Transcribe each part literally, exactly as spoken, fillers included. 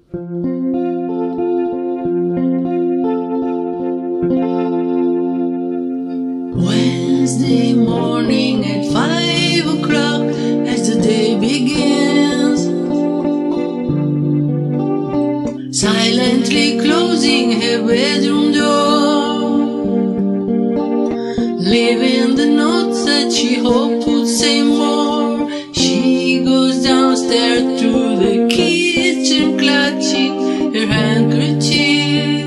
Wednesday morning at five o'clock as the day begins, silently closing her bedroom door, leaving the notes that she hoped would say more. She goes downstairs to the kitchen, clutching her handkerchief,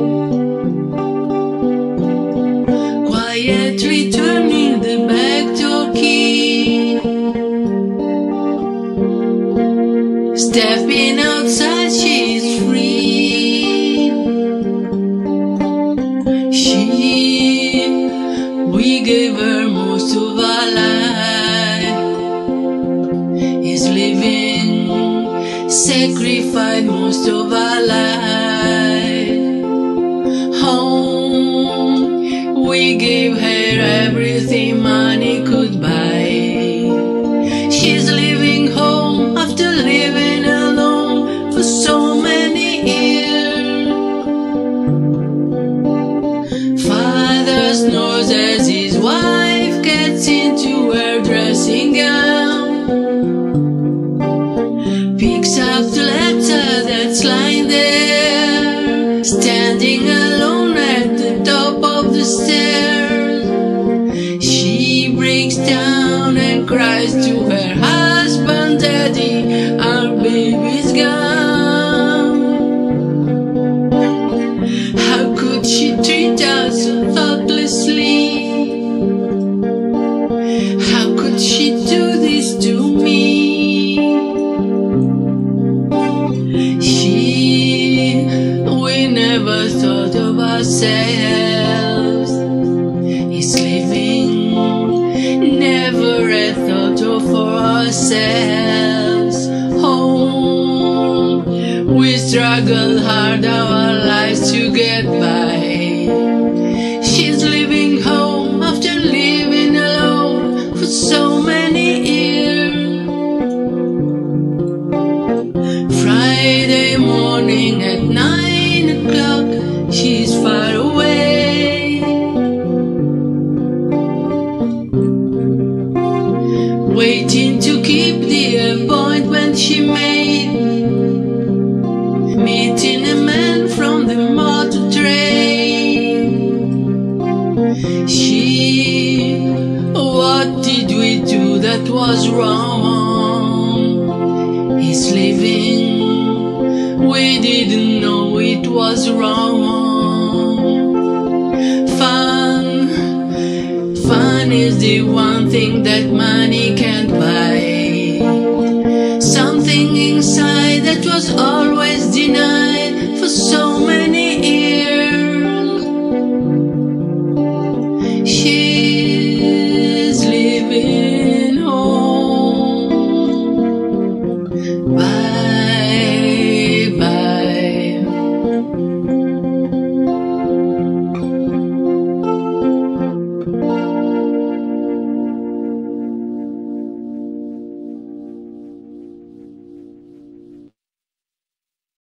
quietly turning the back door key. Stepping outside, she's free. She, we gave her most of our life, is living, sacrificed most of our life. Home, we gave her everything money could buy. She's leaving home after living alone for so many years. Father snores as his wife gets into her dressing gown, picks up the letter that's lying there, standing alone at the top of the stairs. She breaks down and cries to her husband, "Daddy, our baby's gone." How could she treat us so thoughtlessly? How could she do this to me? She, we never thought of ourselves, is living, never a thought of for ourselves. Home, we struggle hard our lives to get by. She's living home after living alone for so many years. Friday morning at nine o'clock, she's far away, waiting to keep the appointment she made, meeting a man from the motor train. She, what did we do that was wrong? He's living, we didn't know it was wrong. Fun, fun is the one thing that money can't buy. Something inside that was all